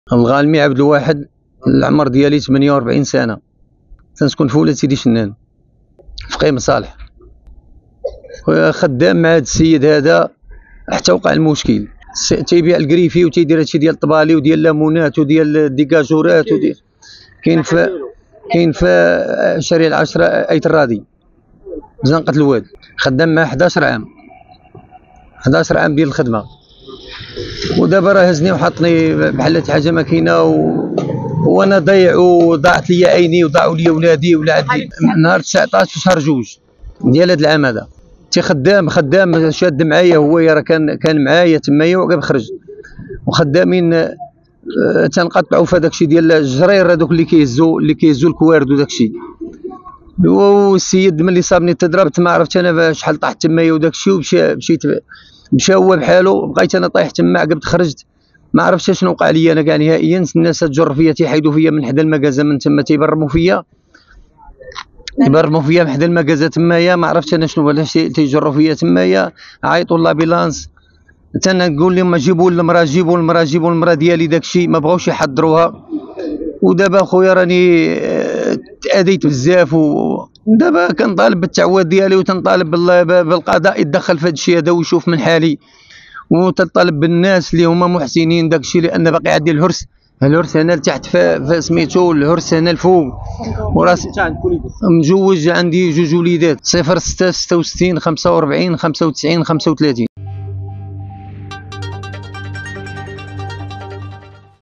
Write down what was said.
الغالمي عبد الواحد، العمر ديالي 48 سنه، تنسكن في ولاد سيدي شنان في قيم صالح. خدام مع هذا السيد هذا حتى وقع المشكل. تيبيع الكريفي وتيدير هادشي ديال الطبالي وديال الليمونات وديال الديكاجورات كاين في شارع العشرة ايت الرادي زنقة الواد. خدام معاه 11 عام 11 عام ديال الخدمه، ودابا راه هزني وحطني بحال حاجه ما كاينه وانا ضايع وضاعت لي عيني وضاعوا لي ولادي ولا عندي. نهار 19 شهر 2 ديال هذا العام هذا خدام شاد معايا، هو راه كان معايا تمايا وقاب خرج، وخدامين تنقطعوا في هذاك الشيء ديال الجرير هذوك اللي كيهزوا الكوارد وداك الشيء. والسيد ملي صابني تضربت ما عرفت انا شحال طاحت تمايا وداك الشيء، مشى هو بحاله، بقيت انا طايح تما عقبت خرجت ما عرفتش شنو وقع لي انا كاع نهائيا. الناس تجر فيا تيحيدوا فيا من حدا المكازه من تما تيبرموا فيا من حدا المكازه تمايا، ما عرفتش انا شنو علاش تيجروا فيا تمايا. عيطوا لابيلانس، تنقول لهم جيبوا المراه ديالي داك الشيء، ما بغاوش يحضروها. ودابا خويا راني تاذيت بزاف، ودابا كنطالب بالتعويض ديالي وتنطالب بالقضاء يتدخل في هذا الشيء هذا ويشوف من حالي، وتنطالب بالناس اللي هما محسنين داك الشيء، لان باقي عندي الهرس هنا لتحت في سميتو، الهرس هنا الفوق، وراسي مجوج عندي 2 وليدات 06 66 45 95 35.